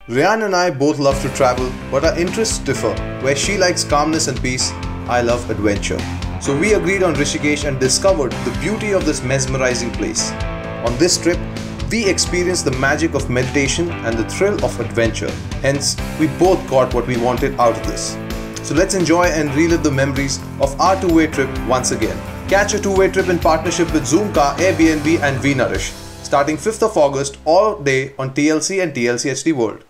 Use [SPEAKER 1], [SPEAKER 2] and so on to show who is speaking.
[SPEAKER 1] Reann and I both love to travel, but our interests differ. Where she likes calmness and peace, I love adventure. So we agreed on Rishikesh and discovered the beauty of this mesmerizing place. On this trip, we experienced the magic of meditation and the thrill of adventure. Hence, we both got what we wanted out of this. So let's enjoy and relive the memories of our two-way trip once again. Catch a two-way trip in partnership with Zoomcar, Airbnb and V-Nourish, starting 5th of August all day on TLC and TLC HD World.